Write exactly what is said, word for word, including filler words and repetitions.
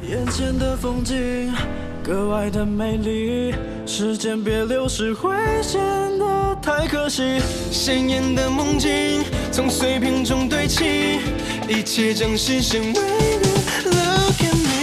眼前的风景格外的美丽，时间别流逝，会显得太可惜。 鲜艳的梦境从碎片中堆砌，一切将视线为你。Look at me。